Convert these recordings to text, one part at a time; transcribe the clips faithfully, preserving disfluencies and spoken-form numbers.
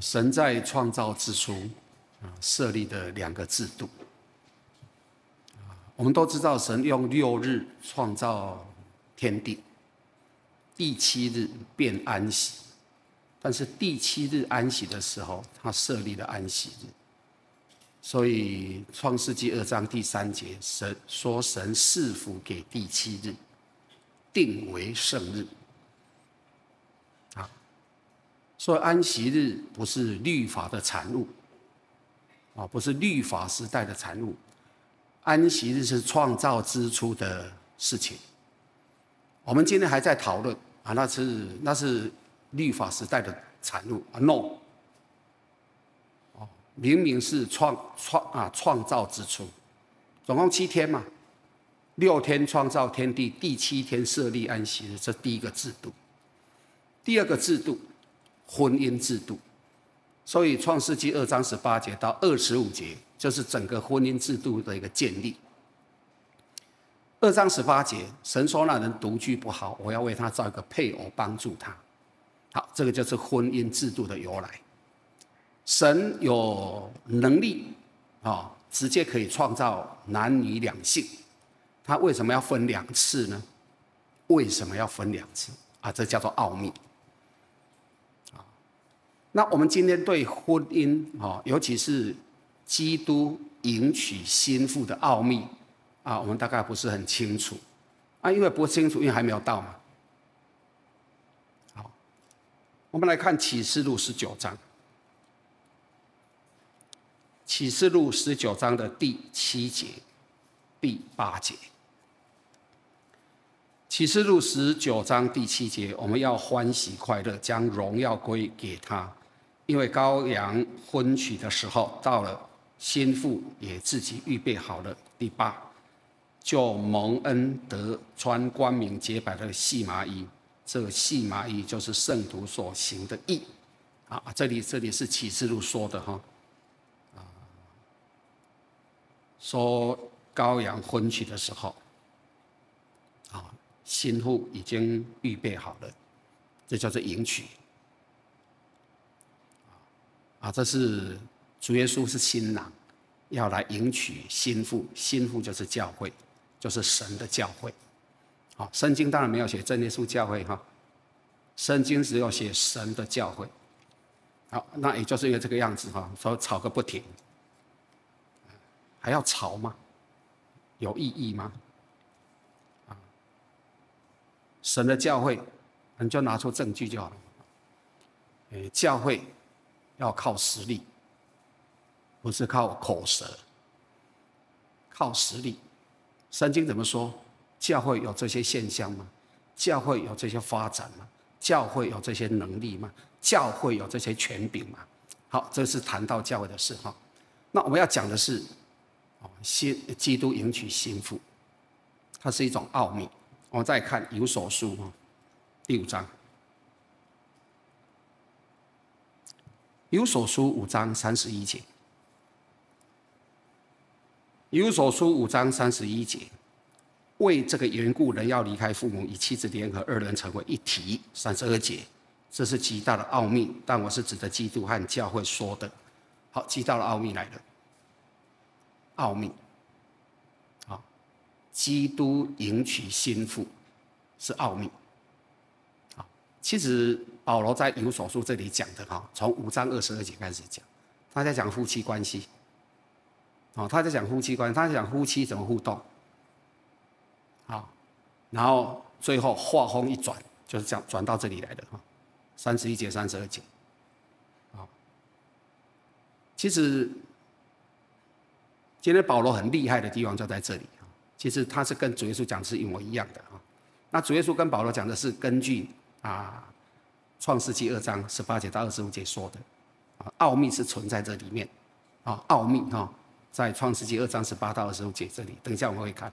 神在创造之初啊设立的两个制度。我们都知道，神用六日创造天地，第七日便安息。但是第七日安息的时候，他设立了安息日。所以创世纪二章第三节，神说神赐福给第七日，定为圣日。啊，所以安息日不是律法的产物，啊，不是律法时代的产物。安息日是创造之初的事情。我们今天还在讨论啊，那是那是律法时代的产物啊 ，no， 哦，明明是创创啊创造之初，总共七天嘛，六天创造天地，第七天设立安息日，这第一个制度。第二个制度，婚姻制度。所以创世纪二章十八节到二十五节，就是整个婚姻制度的一个建立。二章十八节，神说那人独居不好，我要为他造一个配偶帮助他。好，这个就是婚姻制度的由来。神有能力啊、哦，直接可以创造男女两性，他为什么要分两次呢？为什么要分两次啊？这叫做奥秘。那我们今天对婚姻啊，尤其是基督迎娶新妇的奥秘啊，我们大概不是很清楚啊，因为不清楚，因为还没有到嘛。好，我们来看启示录十九章，启示录十九章的第七节、第八节。启示录十九章第七节，我们要欢喜快乐，将荣耀归给他。因为羔羊婚娶的时候到了，新妇也自己预备好了。第八，就蒙恩得穿光明洁白的细麻衣，这细麻衣就是圣徒所行的义。啊，这里这里是启示录说的哈，啊，说羔羊婚娶的时候，啊，新妇已经预备好了，这叫做迎娶。啊，这是主耶稣是新郎，要来迎娶新妇，新妇就是教会，就是神的教会。好，圣经当然没有写真耶稣教会哈，圣经只有写神的教会。好，那也就是因为这个样子哈，所以吵个不停。还要吵吗？有意义吗？啊，神的教会，你就拿出证据就好了。诶，教会要靠实力，不是靠口舌，靠实力。圣经怎么说？教会有这些现象吗？教会有这些发展吗？教会有这些能力吗？教会有这些权柄吗？好，这是谈到教会的事哈。那我们要讲的是，新基督迎娶新妇，它是一种奥秘。我们再看以弗所书第五章。以弗所书五章三十一节，以弗所书五章三十一节，为这个缘故，人要离开父母，与妻子联合，二人成为一体。三十二节，这是极大的奥秘，但我是指着基督和教会说的。好，极大的奥秘来了，奥秘，好，基督迎娶新妇是奥秘。好，其实保罗在以弗所书这里讲的哈，从五章二十二节开始讲，他在讲夫妻关系，哦，他在讲夫妻关系，他在讲夫妻怎么互动，好，然后最后话锋一转，就是讲转到这里来的哈，三十一节、三十二节，好，其实今天保罗很厉害的地方就在这里，其实他是跟主耶稣讲的是一模一样的哈，那主耶稣跟保罗讲的是根据啊。创世纪二章十八节到二十五节说的，啊，奥秘是存在这里面，啊，奥秘哈，在创世纪二章十八到二十五节这里，等一下我们会看。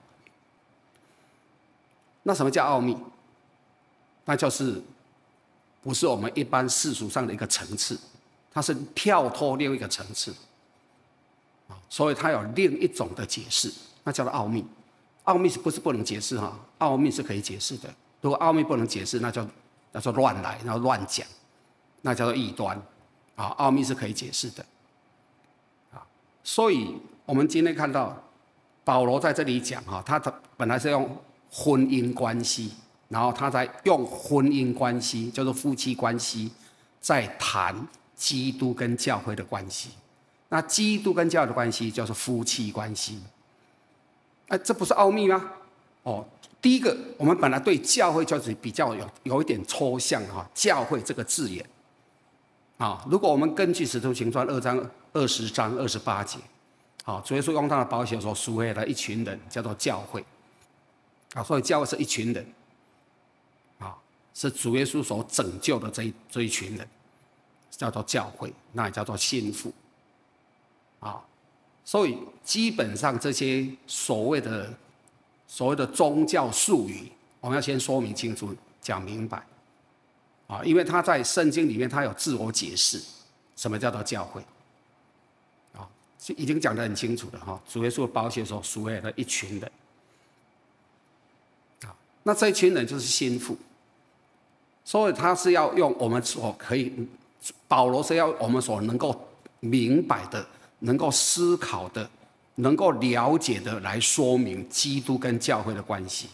那什么叫奥秘？那就是不是我们一般世俗上的一个层次，它是跳脱另一个层次，啊，所以它有另一种的解释，那叫做奥秘。奥秘是不是不能解释哈？奥秘是可以解释的。如果奥秘不能解释，那就那就乱来，然后乱讲，那叫做异端。 啊，奥秘是可以解释的。啊，所以我们今天看到保罗在这里讲哈，他的本来是用婚姻关系，然后他在用婚姻关系，就是夫妻关系，在谈基督跟教会的关系。那基督跟教会的关系就是夫妻关系。哎，这不是奥秘吗？哦，第一个，我们本来对教会就是比较有有一点抽象哈，教会这个字眼。啊，如果我们根据《使徒行传》二章二十章二十八节，啊，主耶稣用他的宝血所赎回来一群人，叫做教会。啊，所以教会是一群人，啊，是主耶稣所拯救的这一这一群人，叫做教会，那也叫做心腹。啊，所以基本上这些所谓的所谓的宗教术语，我们要先说明清楚，讲明白。啊，因为他在圣经里面，他有自我解释，什么叫做教会？啊，已经讲得很清楚了哈。主耶稣的宝血所赎回来的一群人，啊，那这一群人就是心腹，所以他是要用我们所可以，保罗是要我们所能够明白的、能够思考的、能够了解的来说明基督跟教会的关系。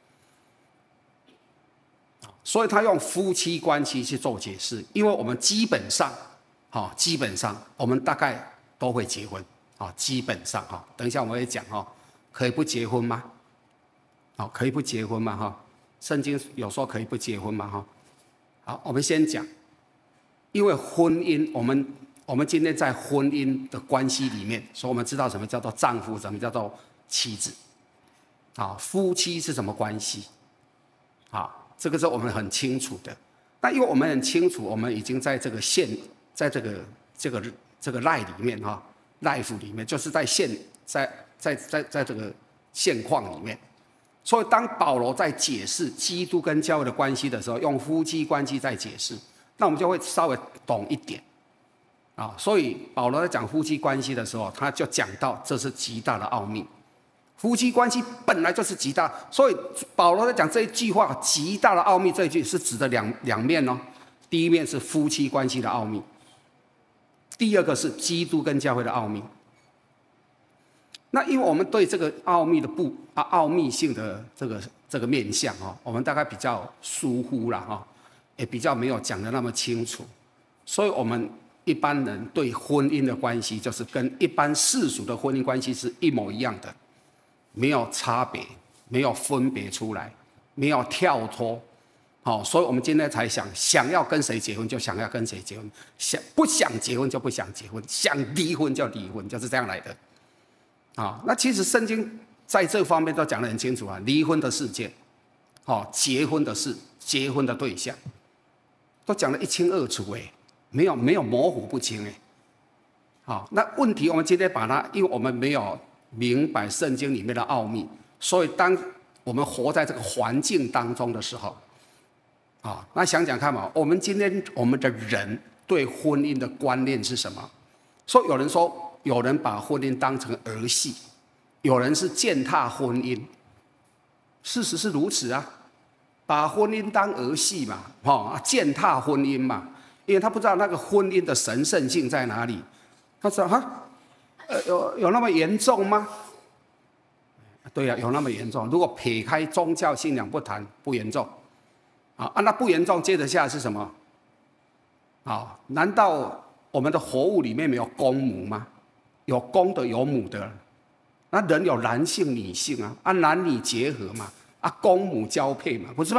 所以他用夫妻关系去做解释，因为我们基本上，哈，基本上我们大概都会结婚，啊，基本上哈，等一下我们会讲哈，可以不结婚吗？好，可以不结婚吗？哈，圣经有说可以不结婚吗？哈，好，我们先讲，因为婚姻，我们我们今天在婚姻的关系里面，所以我们知道什么叫做丈夫，什么叫做妻子，啊，夫妻是什么关系，啊。这个是我们很清楚的。那因为我们很清楚，我们已经在这个现，在这个这个这个 life 里面哈 ，life 里面就是在现，在在在在这个现况里面。所以当保罗在解释基督跟教会的关系的时候，用夫妻关系在解释，那我们就会稍微懂一点啊。所以保罗在讲夫妻关系的时候，他就讲到这是极大的奥秘。夫妻关系本来就是极大，所以保罗在讲这一句话“极大的奥秘”这一句是指的两两面哦。第一面是夫妻关系的奥秘，第二个是基督跟教会的奥秘。那因为我们对这个奥秘的不啊奥秘性的这个这个面向哦，我们大概比较疏忽了哈，也比较没有讲得那么清楚，所以我们一般人对婚姻的关系就是跟一般世俗的婚姻关系是一模一样的。没有差别，没有分别出来，没有跳脱，好，所以我们今天才想，想要跟谁结婚就想要跟谁结婚，想不想结婚就不想结婚，想离婚就离婚，就是这样来的。啊，那其实圣经在这方面都讲得很清楚啊，离婚的事件，好，结婚的事，结婚的对象，都讲得一清二楚哎，没有没有模糊不清哎。好，那问题我们今天把它，因为我们没有明白圣经里面的奥秘，所以当我们活在这个环境当中的时候，啊，那想想看嘛，我们今天我们的人对婚姻的观念是什么？说有人说，有人把婚姻当成儿戏，有人是践踏婚姻。事实是如此啊，把婚姻当儿戏嘛，哈，践踏婚姻嘛，因为他不知道那个婚姻的神圣性在哪里。他说哈。呃，有有那么严重吗？对呀、啊，有那么严重。如果撇开宗教信仰不谈，不严重。啊，那不严重，接着下来是什么？啊，难道我们的活物里面没有公母吗？有公的，有母的。那人有男性、女性啊，啊，男女结合嘛，啊，公母交配嘛，不是吗？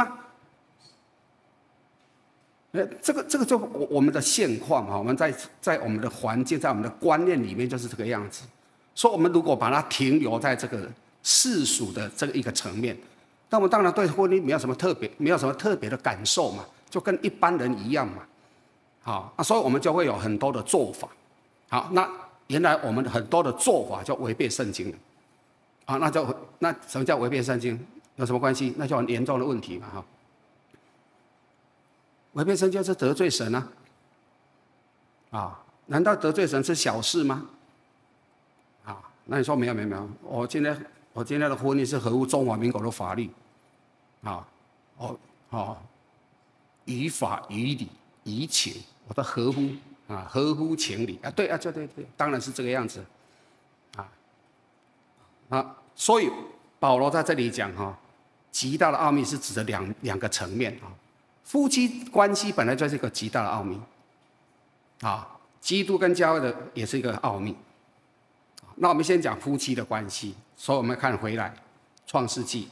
呃，这个这个就我我们的现况哈，我们在在我们的环境，在我们的观念里面就是这个样子。所以，我们如果把它停留在这个世俗的这个一个层面，那我们当然对婚姻没有什么特别，没有什么特别的感受嘛，就跟一般人一样嘛。好啊，所以我们就会有很多的做法。好，那原来我们很多的做法就违背圣经了。啊，那就那什么叫违背圣经？有什么关系？那就很严重的问题嘛，哈。违背圣经是得罪神啊！啊，难道得罪神是小事吗？啊，那你说没有没有没有，我今天我今天的婚姻是合乎中华民国的法律，啊，哦哦，于法于理于情，我都合乎啊，合乎情理啊，对啊，对对对，当然是这个样子，啊啊，所以保罗在这里讲哈，极大的奥秘是指的两两个层面啊，夫妻关系本来就是一个极大的奥秘，啊，基督跟教会的也是一个奥秘。那我们先讲夫妻的关系，所以我们看回来，创世纪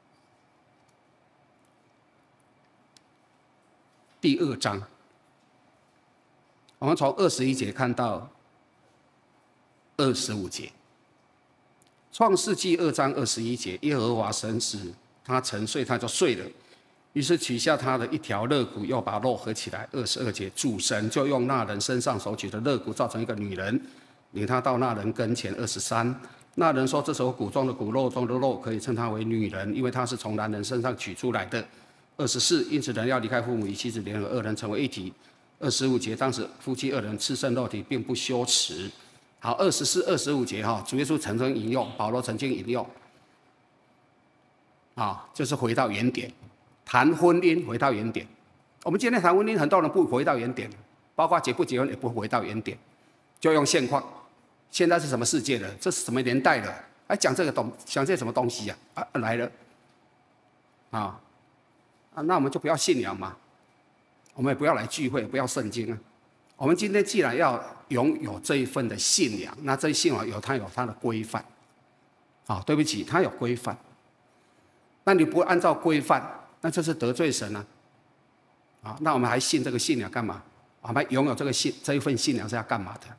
第二章。我们从二十一节看到二十五节，创世纪二章二十一节，耶和华神使他沉睡，他就睡了，于是取下他的一条肋骨，又把肉合起来。二十二节，主神就用那人身上所取的肋骨造成一个女人，领他到那人跟前。二十三，那人说：“这是我骨中的骨，肉中的肉，可以称她为女人，因为她是从男人身上取出来的。”二十四，因此人要离开父母，与妻子联合，二人成为一体。二十五节，当时夫妻二人赤身肉体，并不羞耻。好，二十四、二十五节哈，主耶稣曾经引用，保罗曾经引用，啊，就是回到原点，谈婚姻回到原点。我们今天谈婚姻，很多人不回到原点，包括结不结婚也不回到原点，就用现况。现在是什么世界了？这是什么年代了？还讲这个东，讲这什么东西啊？啊，来了，啊啊，那我们就不要信仰嘛。我们也不要来聚会，不要圣经啊。我们今天既然要拥有这一份的信仰，那这一信仰有它有它的规范。啊，对不起，它有规范。那你不按照规范，那这是得罪神啊。啊，那我们还信这个信仰干嘛？我们拥有这个信这一份信仰是要干嘛的？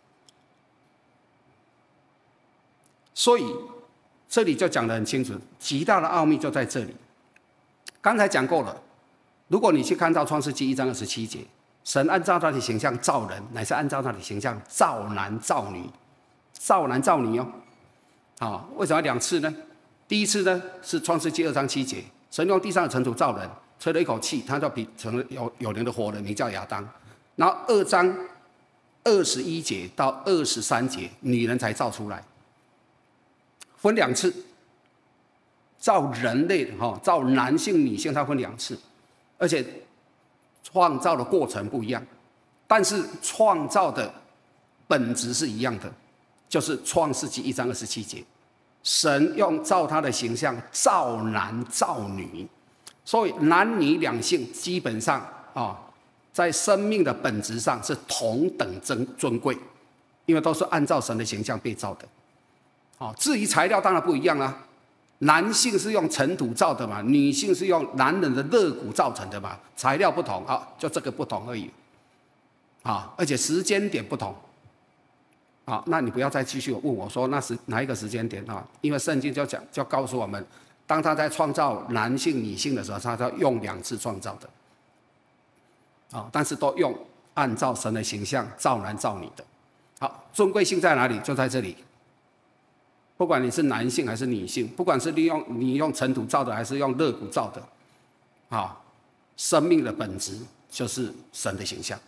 所以这里就讲得很清楚，极大的奥秘就在这里。刚才讲过了。如果你去看到创世纪一章二十七节，神按照他的形象造人，乃是按照他的形象造男造女，造男造女哦。好，为什么两次呢？第一次呢是创世纪二章七节，神用地上的尘土造人，吹了一口气，他就成了有有灵的活人，名叫亚当。然后二章二十一节到二十三节，女人才造出来，分两次。造人类哈，造男性、女性，它分两次。而且创造的过程不一样，但是创造的本质是一样的，就是创世纪一章二十七节，神用照他的形象造男造女，所以男女两性基本上啊，在生命的本质上是同等尊尊贵，因为都是按照神的形象被造的。啊，至于材料当然不一样啦。男性是用尘土造的嘛，女性是用男人的肋骨造成的嘛，材料不同啊，就这个不同而已，啊，而且时间点不同，啊，那你不要再继续问我说那是哪一个时间点啊？因为圣经就讲就告诉我们，当他在创造男性、女性的时候，他要用两次创造的，啊，但是都用按照神的形象造男造女的。好，尊贵性在哪里？就在这里。不管你是男性还是女性，不管是利用你用尘土造的还是用肋骨造的，啊，生命的本质就是神的形象，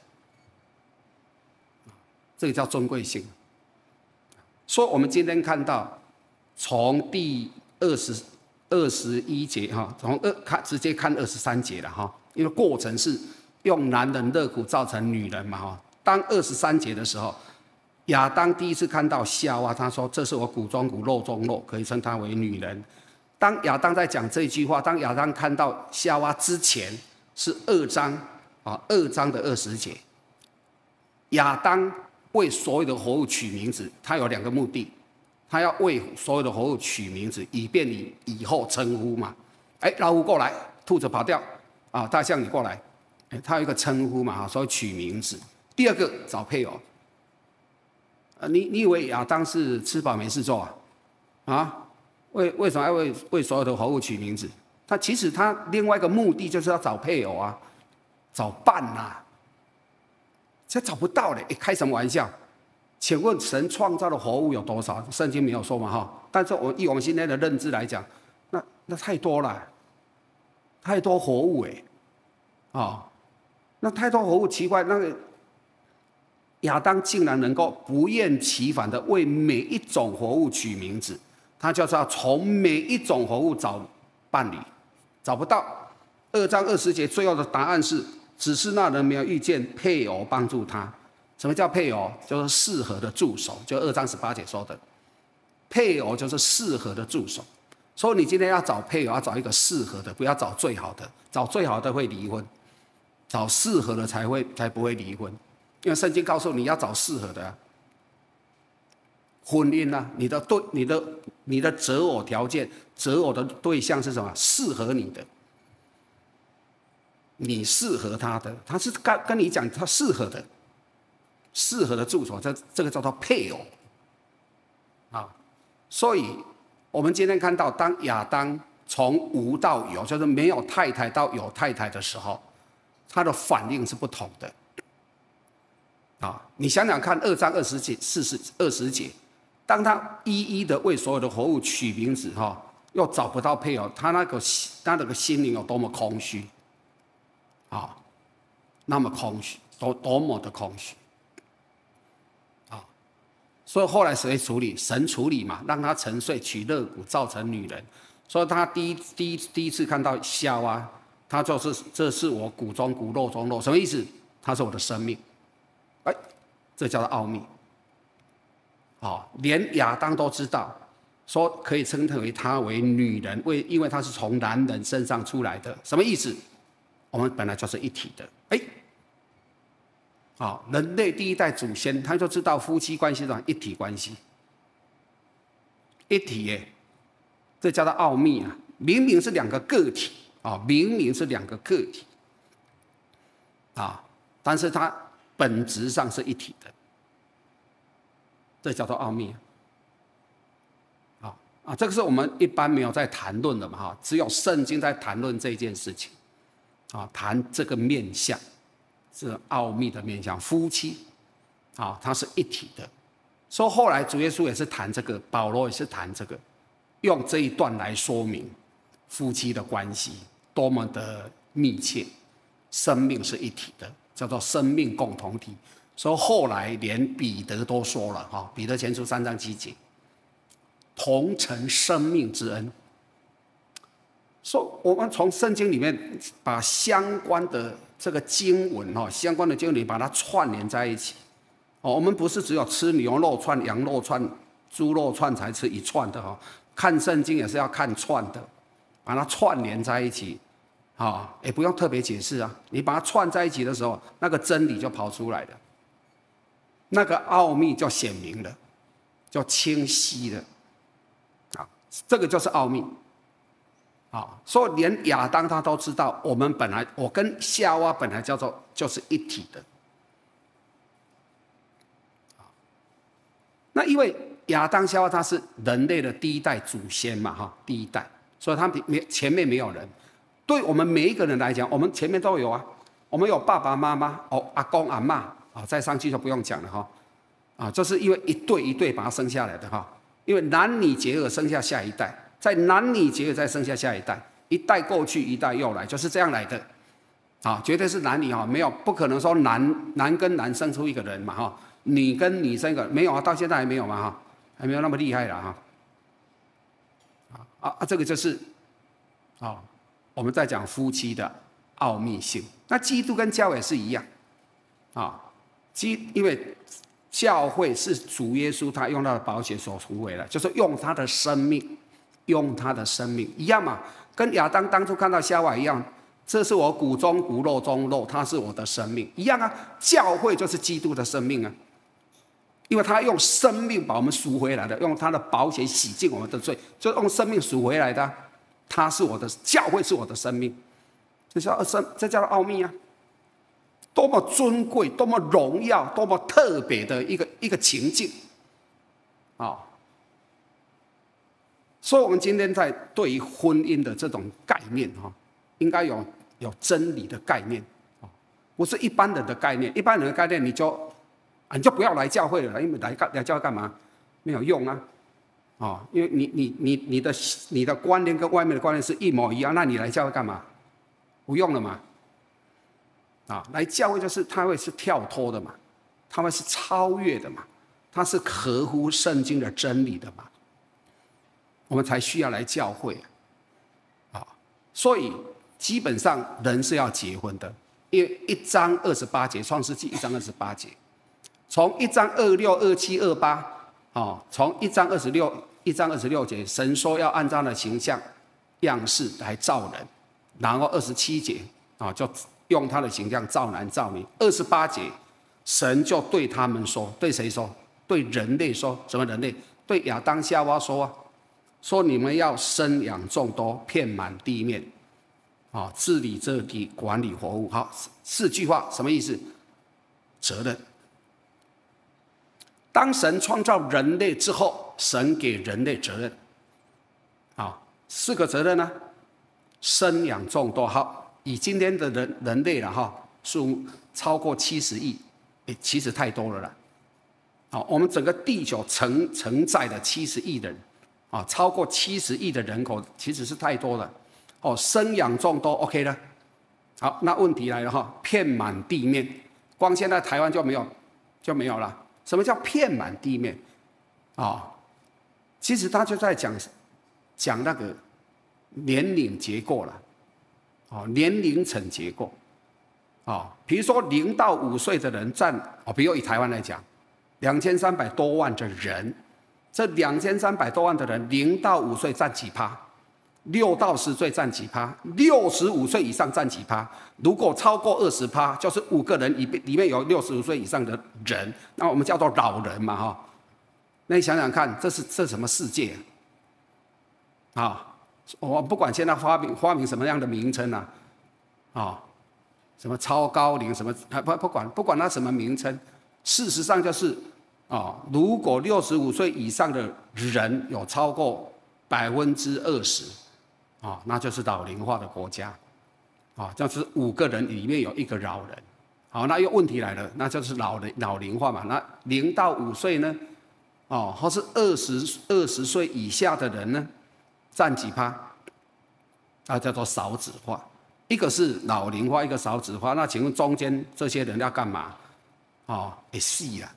这个叫尊贵性。所以我们今天看到，从第二十二十一节哈，从二看直接看二十三节了哈，因为过程是用男人肋骨造成女人嘛哈。当二十三节的时候。亚当第一次看到夏娃，他说：“这是我骨中骨，肉中肉，可以称她为女人。”当亚当在讲这句话，当亚当看到夏娃之前，是二章啊，二章的二十节。亚当为所有的活物取名字，他有两个目的，他要为所有的活物取名字，以便你以后称呼嘛。哎，老虎过来，兔子跑掉，啊，大象你过来，哎，他有一个称呼嘛，所以取名字。第二个找配偶。呃，你你以为亚当是吃饱没事做啊？啊，为为什么要为为所有的活物取名字？他其实他另外一个目的就是要找配偶啊，找伴啊。这找不到嘞，开什么玩笑？请问神创造的活物有多少？圣经没有说嘛哈。但是我以我们现在的认知来讲，那那太多了，太多活物哎，啊、哦，那太多活物奇怪那个。亚当竟然能够不厌其烦的为每一种活物取名字，他就是要从每一种活物找伴侣，找不到。二章二十节最后的答案是：只是那人没有遇见配偶帮助他， 什么叫配偶？就是适合的助手，就二章十八节说的，配偶就是适合的助手。所以你今天要找配偶，要找一个适合的，不要找最好的。找最好的会离婚，找适合的才会才不会离婚。因为圣经告诉你要找适合的、啊。婚姻啊，你的对你的你的择偶条件，择偶的对象是什么？适合你的，你适合他的，他是跟跟你讲他适合的，适合的助手，这这个叫做配偶啊。所以。我们今天看到，当亚当从无到有，就是没有太太到有太太的时候，他的反应是不同的。啊，你想想看，二章二十节、四十二十节，当他一一的为所有的活物取名字，哈，又找不到配偶，他那个他那个心灵有多么空虚，啊，那么空虚，多多么的空虚。所以后来谁处理？神处理嘛，让他沉睡，取肋骨，造成女人。所以他第一第一第一次看到夏娃，他就是这是我骨中骨肉中肉，什么意思？他是我的生命，哎，这叫做奥秘。好，连亚当都知道，说可以称为他为女人，为因为他是从男人身上出来的，什么意思？我们本来就是一体的，哎。好，人类第一代祖先他就知道夫妻关系是一体关系，一体耶，这叫做奥秘啊！明明是两个个体啊，明明是两个个体啊，但是它本质上是一体的，这叫做奥秘啊！啊，这个是我们一般没有在谈论的嘛哈，只有圣经在谈论这件事情啊，谈这个面向。是奥秘的面向，夫妻啊，它是一体的。所以后来主耶稣也是谈这个，保罗也是谈这个，用这一段来说明夫妻的关系多么的密切，生命是一体的，叫做生命共同体。所以后来连彼得都说了哈，彼得前书三章七节，同承生命之恩。所以我们从圣经里面把相关的这个经文哈，相关的经文把它串联在一起。哦，我们不是只有吃牛肉串、羊肉串、猪肉串才吃一串的哈，看圣经也是要看串的，把它串联在一起，啊，也不用特别解释啊，你把它串在一起的时候，那个真理就跑出来了，那个奥秘就显明了，就清晰了，啊，这个就是奥秘。啊，所以连亚当他都知道，我们本来我跟夏娃本来叫做就是一体的。那因为亚当夏娃他是人类的第一代祖先嘛，哈，第一代，所以他没前面没有人。对我们每一个人来讲，我们前面都有啊，我们有爸爸妈妈，哦，阿公阿嬷，啊，再上去就不用讲了哈，啊，这是因为一对一对把它生下来的哈，因为男女结合生下下一代。在男女结合再生下下一代，一代过去一代又来，就是这样来的，啊，绝对是男女哈，没有不可能说男男跟男生出一个人嘛哈，女跟女生一个没有啊，到现在还没有嘛哈，还没有那么厉害了哈，啊啊，这个就是啊，我们在讲夫妻的奥秘性。那基督跟教会是一样，啊，基因为教会是主耶稣他用他的宝血所赎回来，就是用他的生命。用他的生命一样嘛，跟亚当当初看到夏娃一样，这是我骨中骨肉中肉，他是我的生命一样啊。教会就是基督的生命啊，因为他用生命把我们赎回来的，用他的宝血洗净我们的罪，就用生命赎回来的。他是我的教会，是我的生命，这叫生，这叫奥秘啊！多么尊贵，多么荣耀，多么特别的一个一个情境啊！哦，所以，我们今天在对于婚姻的这种概念哈，应该有有真理的概念，不是一般人的概念。一般人的概念，你就啊，你就不要来教会了，因为来来教会干嘛？没有用啊，啊，因为你你你你的你的观念跟外面的观念是一模一样，那你来教会干嘛？不用了嘛，啊，来教会就是它会是跳脱的嘛，它会是超越的嘛，它是合乎圣经的真理的嘛。我们才需要来教会啊，所以基本上人是要结婚的，因为一章二十八节，创世纪一章二十八节， 从一章二六、二七、二八，哦，从一章二十六、一章二十六节，神说要按照的形象、样式来造人，然后二十七节啊、哦，就用他的形象造男造女。二十八节，神就对他们说，对谁说？对人类说，什么人类？对亚当夏娃说啊，说你们要生养众多，遍满地面，啊、哦，治理这地，管理活物。好，四句话什么意思？责任。当神创造人类之后，神给人类责任，啊，四个责任呢，生养众多。好，以今天的人人类了哈，数超过七十亿，哎，其实太多了啦。好，我们整个地球承承载的七十亿人，啊，超过七十亿的人口，其实是太多了。哦，生养众多 ，OK 了。好，那问题来了哈，遍满地面，光现在台湾就没有就没有了。什么叫遍满地面？啊、哦，其实他就在讲讲那个年龄结构了，哦，年龄层结构，哦，比如说零到五岁的人占，哦，比如以台湾来讲，两千三百多万的人，这两千三百多万的人，零到五岁占几趴？六到十岁占几趴？六十五岁以上占几趴？如果超过二十趴，就是五个人里里面有六十五岁以上的人，那我们叫做老人嘛，哈。那你想想看，这是这是什么世界啊？啊，我不管现在发明发明什么样的名称啊，啊，什么超高龄什么，不不管不管它什么名称，事实上就是啊，如果六十五岁以上的人有超过百分之二十。啊、哦，那就是老龄化的国家，啊、哦，就是五个人里面有一个老人，好，那又问题来了，那就是老人老龄化嘛。那零到五岁呢，哦，或是二十二十岁以下的人呢，占几趴？那叫做少子化。一个是老龄化，一个少子化。那请问中间这些人要干嘛？哦，会死啦。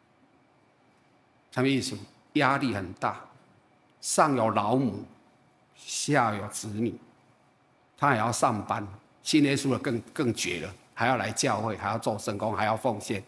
什么意思？压力很大，上有老母。下有子女，他还要上班，信耶稣的更更绝了，还要来教会，还要做圣工，还要奉献。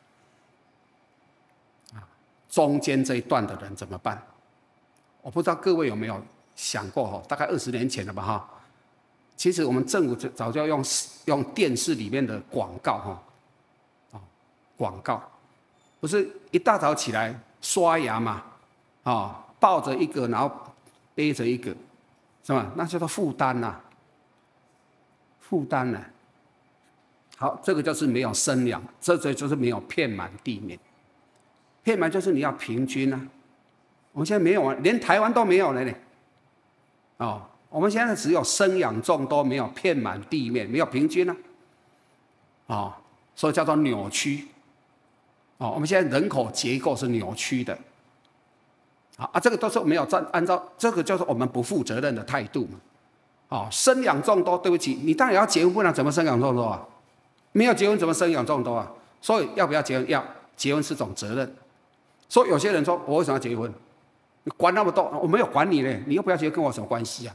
中间这一段的人怎么办？我不知道各位有没有想过哈？大概二十年前了吧哈。其实我们政府早就用用电视里面的广告哈，啊，广告不是一大早起来刷牙嘛，啊，抱着一个，然后背着一个。是吧？那叫做负担呐，负担呢。好，这个就是没有生养，这这就是没有遍满地面。遍满就是你要平均啊。我们现在没有啊，连台湾都没有了呢。哦，我们现在只有生养众多，没有遍满地面，没有平均啊。哦，所以叫做扭曲。哦，我们现在人口结构是扭曲的。啊，这个都是没有按按照这个，就是我们不负责任的态度嘛。哦，生养众多，对不起，你当然要结婚，不然怎么生养众多啊？没有结婚怎么生养众多啊？所以要不要结婚？要，结婚是种责任。所以有些人说，我为什么要结婚？你管那么多，我没有管你呢，你又不要结婚，跟我有什么关系啊？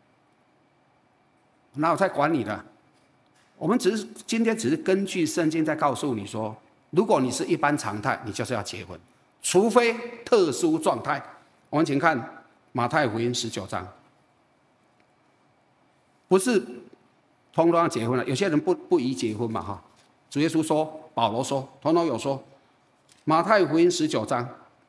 哪有在管你的？我们只是今天只是根据圣经在告诉你说，如果你是一般常态，你就是要结婚，除非特殊状态。我们请看马太福音十九章，不是通通要结婚了，有些人不不宜结婚嘛哈。主耶稣说，保罗说，通通有说。马太福音十九章，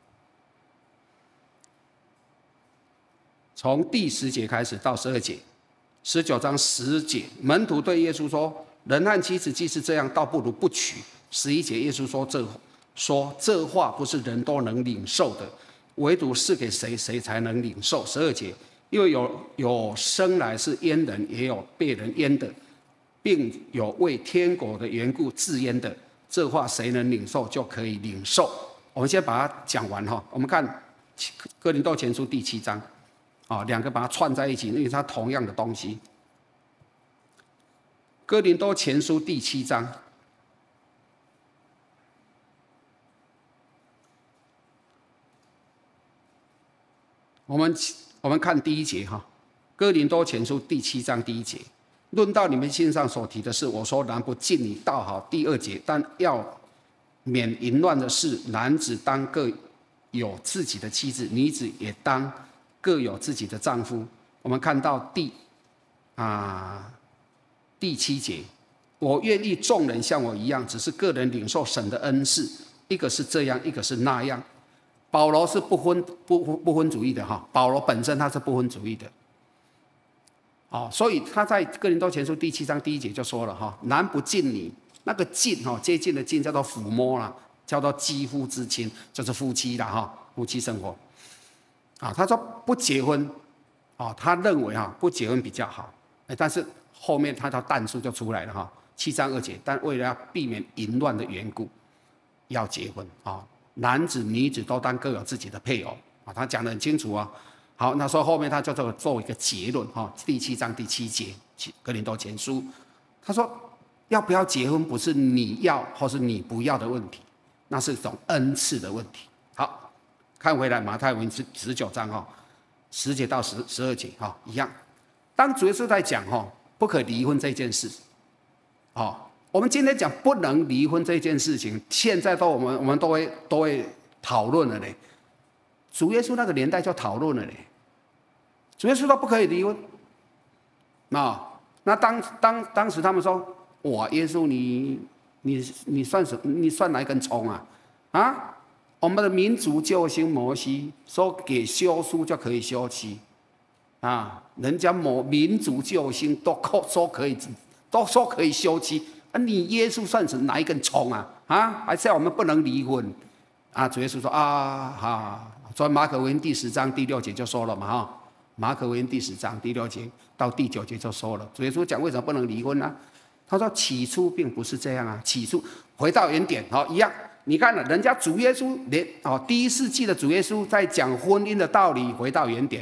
从第十节开始到十二节，十九章十节，门徒对耶稣说：“人和妻子既是这样，倒不如不娶。”十一节，耶稣说这说这话不是人都能领受的。唯独是给谁，谁才能领受。十二节，因为有有生来是阉人，也有被人阉的，并有为天国的缘故自阉的。这话谁能领受，就可以领受。我们先把它讲完哈。我们看哥林多前书第七章，啊，两个把它串在一起，因为它同样的东西。哥林多前书第七章。我们我们看第一节哈，哥林多前书第七章第一节，论到你们信上所提的事，我说然不尽你道好。第二节，但要免淫乱的事，男子当各有自己的妻子，女子也当各有自己的丈夫。我们看到第啊第七节，我愿意众人像我一样，只是个人领受神的恩赐，一个是这样，一个是那样。保罗是不分不不分主义的哈，保罗本身他是不分主义的。哦，所以他在哥林多前书第七章第一节就说了哈，男不近女，那个近哈接近的近叫做抚摸啦，叫做肌肤之亲，就是夫妻啦哈，夫妻生活。啊，他说不结婚，啊，他认为哈不结婚比较好，但是后面他的但书就出来了哈，七章二节，但为了要避免淫乱的缘故，要结婚啊，男子女子都当各有自己的配偶啊，他讲得很清楚啊。好，那所以后面他就做做一个结论哈，第七章第七节，哥林多前书，他说要不要结婚不是你要或是你不要的问题，那是一种恩赐的问题。好，看回来马太福音十九章哈，十节到十十二节哈一样。当主耶稣在讲哈不可离婚这件事，哦，我们今天讲不能离婚这件事情，现在都我们我们都会都会讨论了嘞。主耶稣那个年代就讨论了嘞，主耶稣都不可以离婚，啊，那当当当时他们说，哇，耶稣你你你算什你算哪一根葱啊？啊，我们的民族救星摩西说给休书就可以休妻，啊，人家某民族救星都说可以都说可以休妻，啊，你耶稣算是哪一根葱啊？啊，还是要我们不能离婚？啊，主耶稣说啊，哈、啊。所以马可福音第十章第六节就说了嘛哈，马可福音第十章第六节到第九节就说了，主耶稣讲为什么不能离婚呢？他说起初并不是这样啊，起初回到原点，好一样。你看了人家主耶稣连哦第一世纪的主耶稣在讲婚姻的道理，回到原点，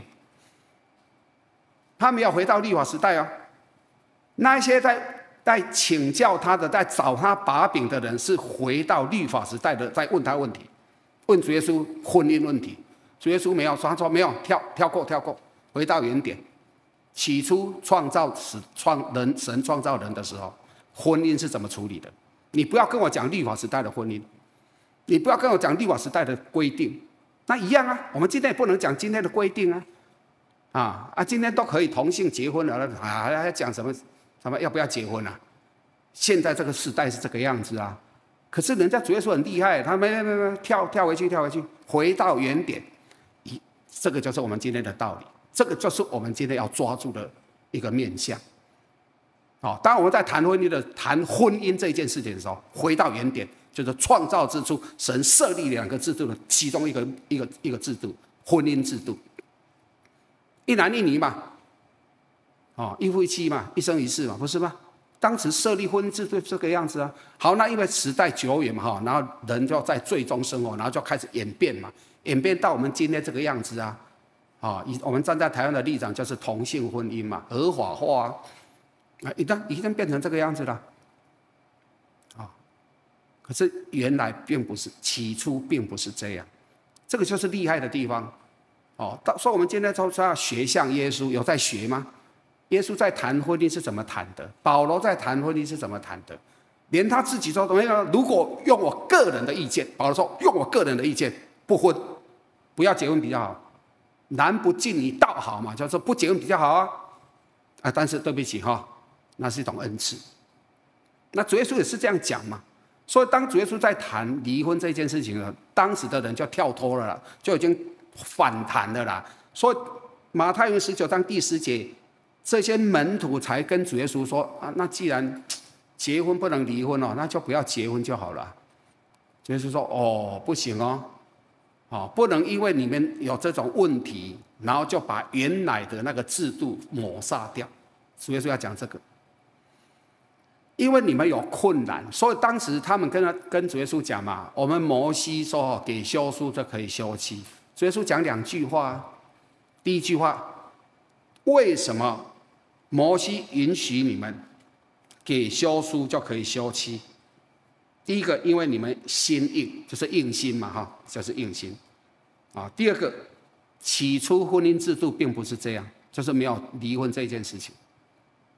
他没有回到律法时代哦。那些在在请教他的、在找他把柄的人，是回到律法时代的，在问他问题。问主耶稣婚姻问题，主耶稣没有说，他说没有，跳跳过跳过，回到原点。起初创造时创人，神创造人的时候，婚姻是怎么处理的？你不要跟我讲律法时代的婚姻，你不要跟我讲律法时代的规定，那一样啊。我们今天也不能讲今天的规定啊，啊啊，今天都可以同性结婚了啊，还讲什么什么要不要结婚啊？现在这个时代是这个样子啊。可是人家主耶稣很厉害，他没没没没跳跳回去，跳回去，回到原点。这个就是我们今天的道理，这个就是我们今天要抓住的一个面向。哦，当我们在谈婚姻的谈婚姻这件事情的时候，回到原点，就是创造之初，神设立两个制度的其中一个一个一个制度，婚姻制度，一男一女嘛，哦，一夫一妻嘛，一生一世嘛，不是吗？当时设立婚姻制度这个样子啊，好，那因为时代久远嘛，哈，然后人就在最终生活，然后就开始演变嘛，演变到我们今天这个样子啊，啊，我们站在台湾的立场就是同性婚姻嘛，合法化啊，啊，已经已经变成这个样子了，啊，可是原来并不是，起初并不是这样，这个就是厉害的地方，哦，到所以我们今天都说要学像耶稣，有在学吗？耶稣在谈婚姻是怎么谈的？保罗在谈婚姻是怎么谈的？连他自己说没有。如果用我个人的意见，保罗说用我个人的意见，不婚，不要结婚比较好。男不敬你倒好嘛，就是说不结婚比较好啊。啊，但是对不起哈，那是一种恩赐。那主耶稣也是这样讲嘛。所以当主耶稣在谈离婚这件事情呢，当时的人就跳脱了啦，就已经反弹了啦。所以马太福音十九章第十节。这些门徒才跟主耶稣说啊，那既然结婚不能离婚哦，那就不要结婚就好了。主耶稣说哦，不行哦，哦，不能因为你们有这种问题，然后就把原来的那个制度抹杀掉。主耶稣要讲这个，因为你们有困难，所以当时他们跟他跟主耶稣讲嘛，我们摩西说给休书就可以休妻。主耶稣讲两句话，第一句话，为什么摩西允许你们给休书就可以休妻？第一个，因为你们心硬，就是硬心嘛，哈，就是硬心啊。第二个，起初婚姻制度并不是这样，就是没有离婚这件事情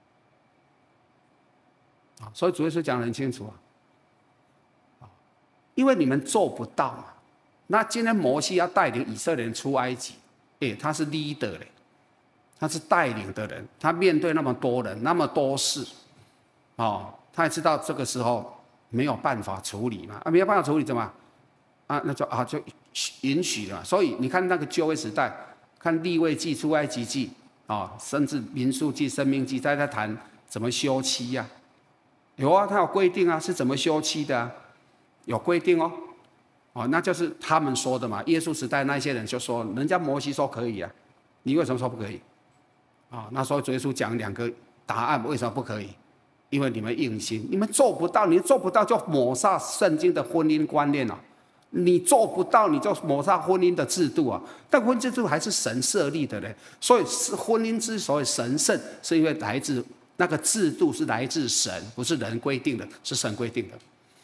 啊。所以主耶稣讲得很清楚啊。 因为你们做不到嘛。那今天摩西要带领以色列人出埃及，哎，他是 leader 嘞，他是带领的人，他面对那么多人，那么多事，哦，他也知道这个时候没有办法处理嘛，啊，没有办法处理怎么？啊，那就啊就允许了。所以你看那个旧约时代，看利未记、出埃及记啊、哦，甚至民数记、申命记，在在谈怎么休妻呀、啊。有啊，他有规定啊，是怎么休妻的啊，有规定哦。哦，那就是他们说的嘛。耶稣时代那些人就说，人家摩西说可以啊，你为什么说不可以？啊、哦，那时候主耶稣讲两个答案，为什么不可以？因为你们硬心，你们做不到，你做不到就抹杀圣经的婚姻观念了、啊。你做不到，你就抹杀婚姻的制度啊！但婚姻制度还是神设立的嘞，所以婚姻之所以神圣，是因为来自那个制度是来自神，不是人规定的，是神规定的。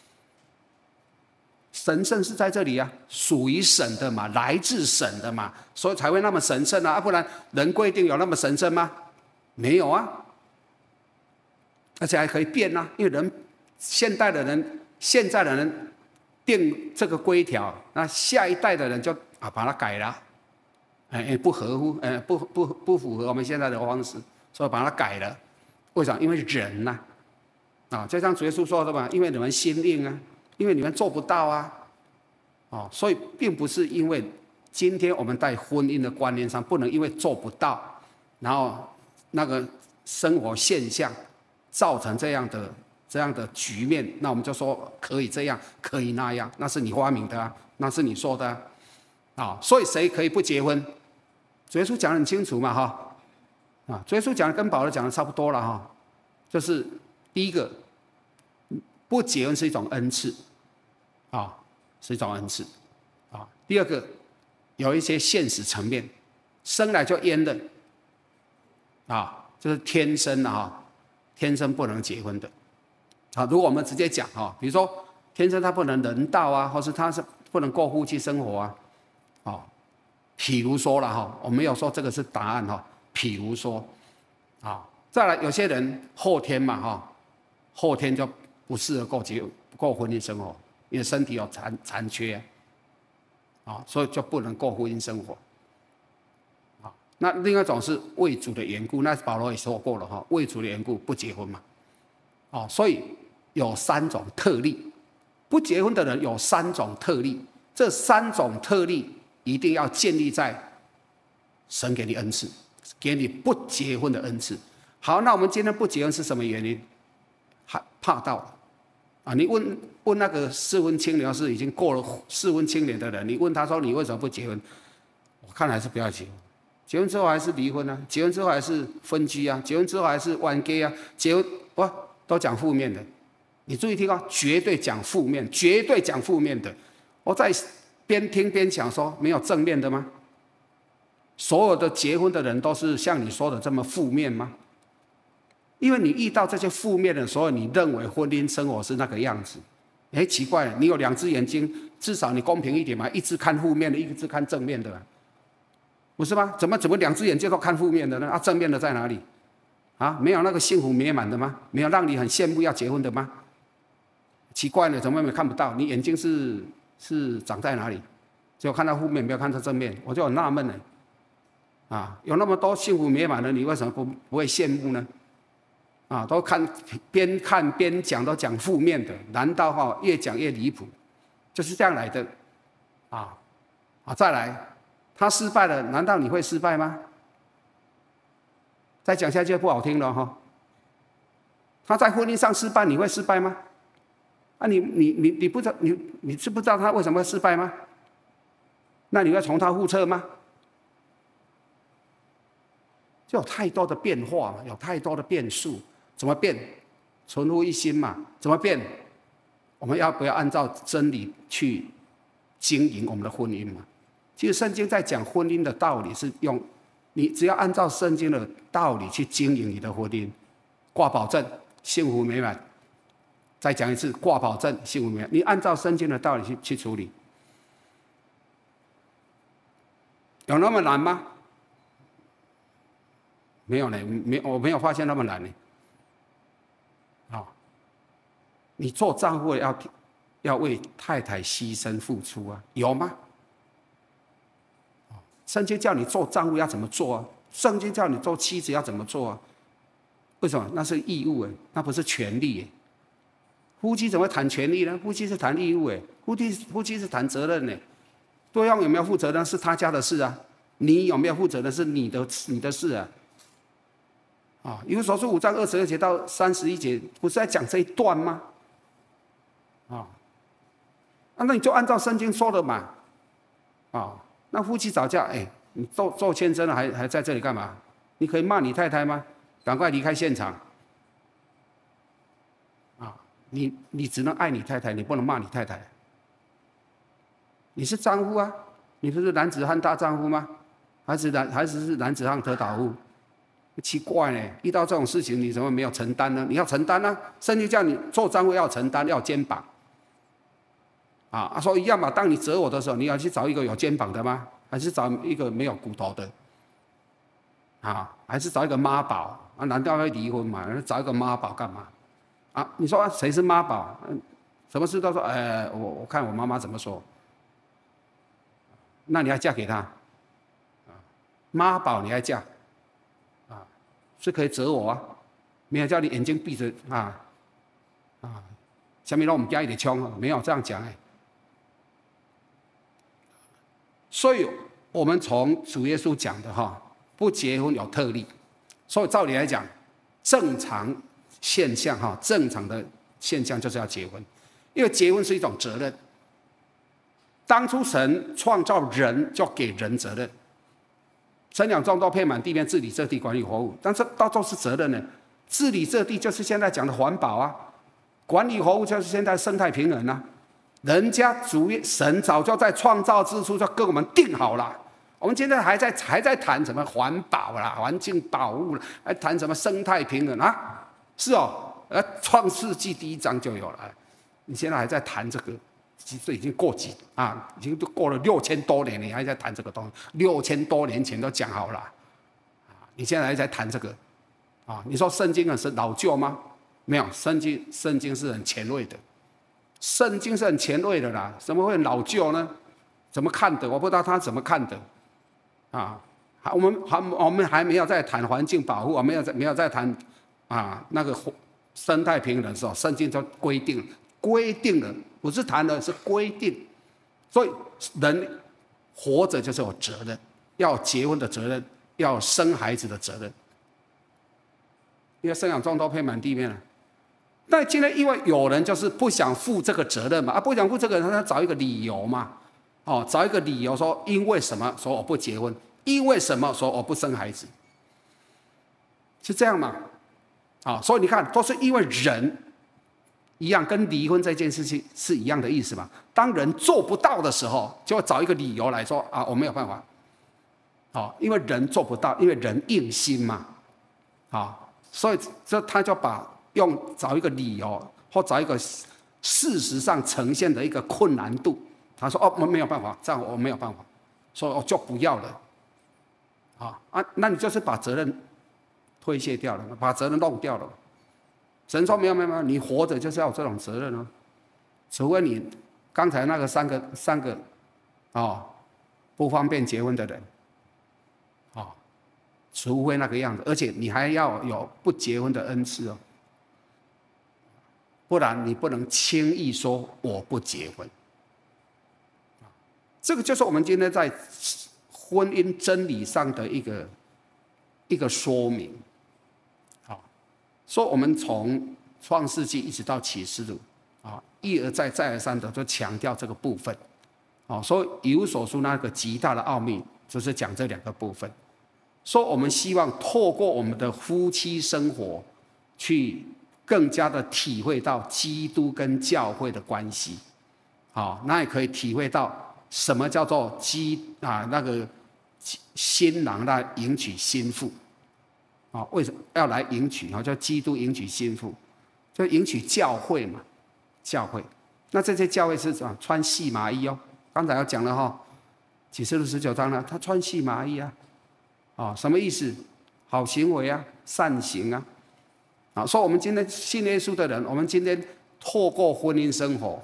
神圣是在这里啊，属于神的嘛，来自神的嘛，所以才会那么神圣啊！啊不然人规定有那么神圣吗？没有啊，而且还可以变啊，因为人现代的人，现在的人。定这个规条，那下一代的人就啊把它改了，哎不合乎，呃不不不符合我们现在的方式，所以把它改了。为什么？因为人呐、啊，啊就像主耶稣说的嘛，因为你们心硬啊，因为你们做不到啊，哦，所以并不是因为今天我们在婚姻的观念上不能因为做不到，然后那个生活现象造成这样的。这样的局面，那我们就说可以这样，可以那样，那是你发明的啊，那是你说的啊，啊所以谁可以不结婚？主耶稣讲得很清楚嘛，哈，啊，主耶稣讲的跟保罗讲的差不多了哈，就是第一个，不结婚是一种恩赐，啊，是一种恩赐，啊，第二个，有一些现实层面，生来就阉的，啊，就是天生的哈，天生不能结婚的。啊，如果我们直接讲哈，比如说天生他不能人道啊，或是他是不能过夫妻生活啊，哦，譬如说了哈，我没有说这个是答案哈，譬如说，啊，再来有些人后天嘛哈，后天就不适合过结过婚姻生活，因为身体有残残缺，啊，所以就不能过婚姻生活，啊，那另外一种是为主的缘故，那保罗也说过了哈，为主的缘故不结婚嘛，哦，所以。有三种特例，不结婚的人有三种特例，这三种特例一定要建立在神给你恩赐，给你不结婚的恩赐。好，那我们今天不结婚是什么原因？还怕到了啊！你问问那个适婚青年，是已经过了适婚青年的人，你问他说你为什么不结婚？我看还是不要结婚。结婚之后还是离婚啊，结婚之后还是分居啊，结婚之后还是玩 gay 啊，结婚哇都讲负面的。你注意听啊，绝对讲负面，绝对讲负面的。我在边听边讲说，没有正面的吗？所有的结婚的人都是像你说的这么负面吗？因为你遇到这些负面的，所以你认为婚姻生活是那个样子。哎，奇怪了，你有两只眼睛，至少你公平一点嘛，一只看负面的，一只看正面的，不是吗？怎么怎么两只眼睛都看负面的呢？啊，正面的在哪里？啊，没有那个幸福美满的吗？没有让你很羡慕要结婚的吗？奇怪了，怎么没看不到？你眼睛是是长在哪里？只有看到负面，没有看到正面，我就很纳闷了。啊，有那么多幸福美满的，你为什么不不会羡慕呢？啊，都看边看边讲，都讲负面的，难道哈、哦、越讲越离谱？就是这样来的。啊啊，再来，他失败了，难道你会失败吗？再讲下去不好听了哈、哦。他在婚姻上失败，你会失败吗？啊你，你你你不知道，你你知不知道他为什么会失败吗？那你会从他覆辙吗？就有太多的变化嘛，有太多的变数，怎么变？存乎一心嘛，怎么变？我们要不要按照真理去经营我们的婚姻嘛？其实圣经在讲婚姻的道理是用，你只要按照圣经的道理去经营你的婚姻，挂保证，幸福美满。再讲一次，挂保证，幸福美满。你按照圣经的道理去去处理，有那么难吗？没有呢，没我没有发现那么难呢。啊、哦，你做丈夫要要为太太牺牲付出啊？有吗？圣经叫你做丈夫要怎么做啊？圣经叫你做妻子要怎么做啊？为什么？那是义务哎，那不是权利哎。夫妻怎么谈权利呢？夫妻是谈义务哎，夫妻夫妻是谈责任呢。对方有没有负责任是他家的事啊，你有没有负责任是你的你的事啊。啊，以弗所书五章二十二节到三十一节，不是在讲这一段吗？啊，那你就按照圣经说的嘛。啊，那夫妻吵架，哎，你做做签证了，还还在这里干嘛？你可以骂你太太吗？赶快离开现场。啊，你你只能爱你太太，你不能骂你太太。你是丈夫啊，你不是男子汉大丈夫吗？还是男还是是男子汉得岛户？奇怪呢，遇到这种事情你怎么没有承担呢？你要承担啊！圣经叫你做丈夫要承担，要肩膀。啊，说一样嘛。当你择我的时候，你要去找一个有肩膀的吗？还是找一个没有骨头的？啊，还是找一个妈宝？啊，难道要离婚嘛？找一个妈宝干嘛？啊，你说谁是妈宝？什么事都说，呃，我我看我妈妈怎么说。那你还嫁给他？啊，妈宝你还嫁？啊，是可以择我啊，没有叫你眼睛闭着啊啊，下面让我们加一点枪，没有这样讲哎。所以我们从主耶稣讲的哈，不结婚有特例，所以照理来讲，正常现象哈，正常的现象就是要结婚，因为结婚是一种责任。当初神创造人，就给人责任，生养众多，遍满地面，治理这地，管理活物。但是到最后是责任呢？治理这地就是现在讲的环保啊，管理活物就是现在生态平衡啊。人家主神早就在创造之初就跟我们定好了，我们现在还在还在谈什么环保啦、环境保护啦，还谈什么生态平衡啊？是哦，呃，创世纪第一章就有了，你现在还在谈这个？这已经过几啊，已经都过了六千多年，你还在谈这个东西？六千多年前都讲好了，啊，你现在还在谈这个？啊，你说圣经是老旧吗？没有，圣经圣经是很前卫的。圣经是很前卫的啦，怎么会老旧呢？怎么看的？我不知道他怎么看的，啊，我们还我们还没有在谈环境保护，我们没有在没有在谈啊那个生态平衡的时候，圣经就规定规定了，不是谈的是规定，所以人活着就是有责任，要结婚的责任，要生孩子的责任，因为生养众多，遍满地面了。但今天因为有人就是不想负这个责任嘛，啊，不想负这个，他找一个理由嘛，哦，找一个理由说因为什么说我不结婚，因为什么说我不生孩子，是这样嘛？啊，所以你看，都是因为人一样，跟离婚这件事情是一样的意思嘛。当人做不到的时候，就会找一个理由来说啊，我没有办法，哦，因为人做不到，因为人硬心嘛，啊，所以这他就把。用找一个理由，或找一个事实上呈现的一个困难度，他说：“哦，我没有办法，这样我没有办法，所以我就不要了。”啊啊，那你就是把责任推卸掉了，把责任弄掉了。神说：“没有没有没有，你活着就是要有这种责任哦，除非你刚才那个三个三个哦不方便结婚的人，哦，除非那个样子，而且你还要有不结婚的恩赐哦。”不然你不能轻易说我不结婚，这个就是我们今天在婚姻真理上的一个一个说明。好，说我们从创世纪一直到启示录啊，一而再再而三的就强调这个部分。啊，所以以弗所书那个极大的奥秘就是讲这两个部分。说我们希望透过我们的夫妻生活去。更加的体会到基督跟教会的关系，好，那也可以体会到什么叫做基啊那个新郎来迎娶新妇，啊，为什么要来迎娶？啊，叫基督迎娶新妇，就迎娶教会嘛，教会。那这些教会是什么？穿细麻衣哦。刚才要讲了哈，启示录十九章呢，他穿细麻衣啊，啊，什么意思？好行为啊，善行啊。啊，说我们今天信耶稣的人，我们今天透过婚姻生活，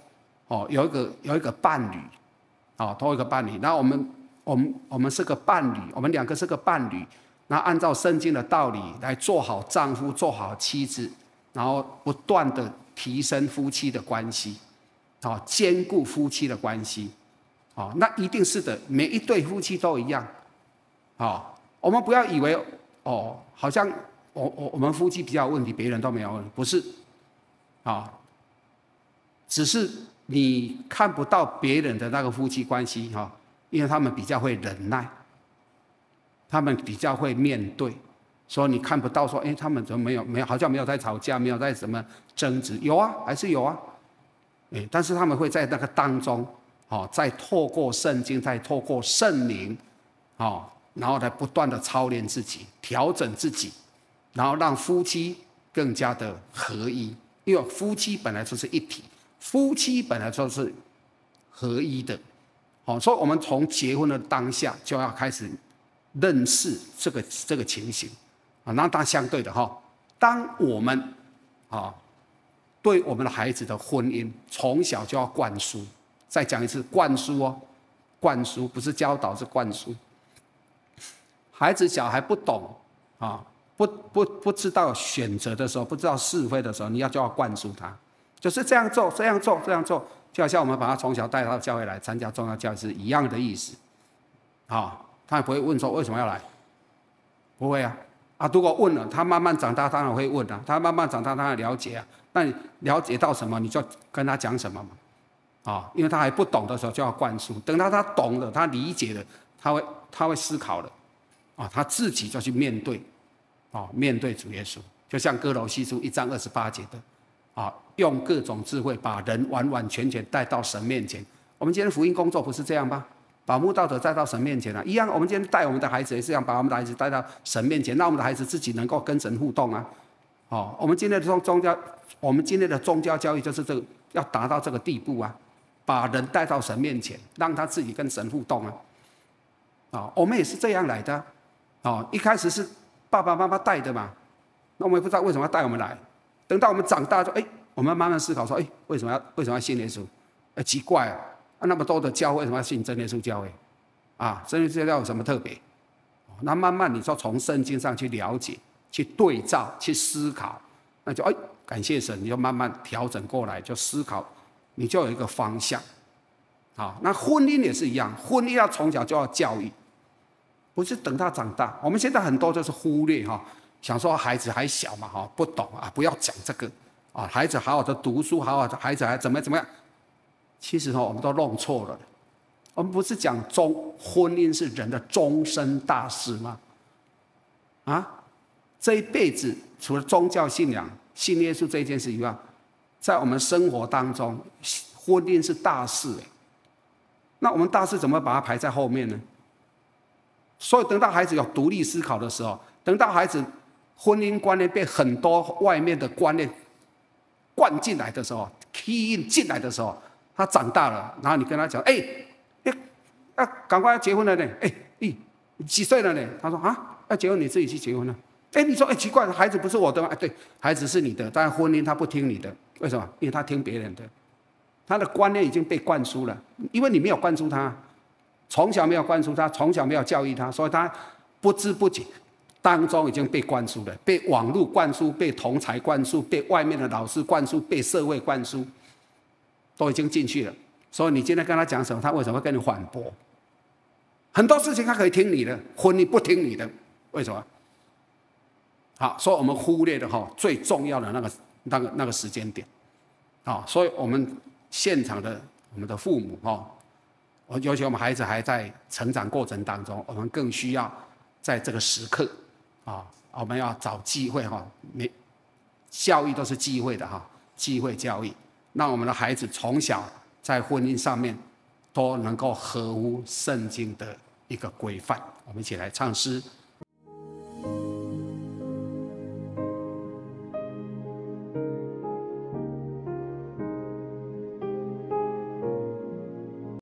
哦，有一个有一个伴侣，哦，都有一个伴侣。那我们我们我们是个伴侣，我们两个是个伴侣。那按照圣经的道理来做好丈夫，做好妻子，然后不断的提升夫妻的关系，哦，兼顾夫妻的关系，哦，那一定是的，每一对夫妻都一样，哦，我们不要以为哦，好像我我我们夫妻比较有问题，别人都没有问题，不是，啊、哦，只是你看不到别人的那个夫妻关系哈、哦，因为他们比较会忍耐。他们比较会面对，所以你看不到说，哎，他们怎么没有没有，好像没有在吵架，没有在什么争执，有啊，还是有啊，哎，但是他们会在那个当中，哦，再透过圣经，再透过圣灵，哦，然后来不断的操练自己，调整自己，然后让夫妻更加的合一，因为夫妻本来就是一体，夫妻本来就是合一的，哦，所以我们从结婚的当下就要开始。认识这个这个情形啊，那当然相对的哈，当我们啊对我们的孩子的婚姻从小就要灌输，再讲一次灌输哦，灌输不是教导是灌输。孩子小还不懂啊，不不不知道选择的时候，不知道是非的时候，你要就要灌输他，就是这样做，这样做，这样做，就好像我们把他从小带到教会来参加宗教教育是一样的意思，啊。他也不会问说为什么要来，不会啊，啊，如果问了，他慢慢长大当然会问啊，他慢慢长大当然了解啊，那你了解到什么你就跟他讲什么嘛，啊，因为他还不懂的时候就要灌输，等到他懂了，他理解了，他会他会思考了，啊，他自己就去面对，啊，面对主耶稣，就像哥罗西书一章二十八节的，啊，用各种智慧把人完完全全带到神面前。我们今天福音工作不是这样吗？把慕道者带到神面前啊，一样。我们今天带我们的孩子也是这样，把我们的孩子带到神面前，让我们的孩子自己能够跟神互动啊。哦，我们今天的宗宗教，我们今天的宗教教育就是这个，要达到这个地步啊，把人带到神面前，让他自己跟神互动啊。啊、哦，我们也是这样来的啊。哦，一开始是爸爸妈妈带的嘛，那我们也不知道为什么要带我们来。等到我们长大就，哎，我们慢慢思考说，哎，为什么要为什么要信耶稣？哎，奇怪啊。啊，那么多的教会为什么要信真耶稣教会？啊，真耶稣教会有什么特别？那慢慢你说从圣经上去了解、去对照、去思考，那就哎，感谢神，你就慢慢调整过来，就思考，你就有一个方向。好，那婚姻也是一样，婚姻要从小就要教育，不是等他长大。我们现在很多就是忽略哈，想说孩子还小嘛哈，不懂啊，不要讲这个啊，孩子好好的读书，好好的孩子还怎么怎么样。其实哈，我们都弄错了。我们不是讲终婚姻是人的终身大事吗？啊，这一辈子除了宗教信仰、信耶稣这件事以外，在我们生活当中，婚姻是大事哎。那我们大事怎么把它排在后面呢？所以等到孩子有独立思考的时候，等到孩子婚姻观念被很多外面的观念灌进来的时候 ，key in 进来的时候。他长大了，然后你跟他讲，哎，哎，要赶快要结婚了呢，哎，你几岁了呢？他说啊，要结婚你自己去结婚了。哎，你说哎，奇怪，孩子不是我的吗？哎，对，孩子是你的，但婚姻他不听你的，为什么？因为他听别人的，他的观念已经被灌输了，因为你没有灌输他，从小没有灌输他，从小没有教育他，所以他不知不觉当中已经被灌输了，被网络灌输，被同侪灌输，被外面的老师灌输，被社会灌输。都已经进去了，所以你今天跟他讲什么，他为什么会跟你反驳？很多事情他可以听你的，婚姻不听你的，为什么？好，所以我们忽略了哈最重要的那个那个那个时间点，好，所以我们现场的我们的父母哈，尤其我们孩子还在成长过程当中，我们更需要在这个时刻啊，我们要找机会哈，没教育都是机会的哈，机会教育。让我们的孩子从小在婚姻上面都能够合乎圣经的一个规范。我们一起来唱诗。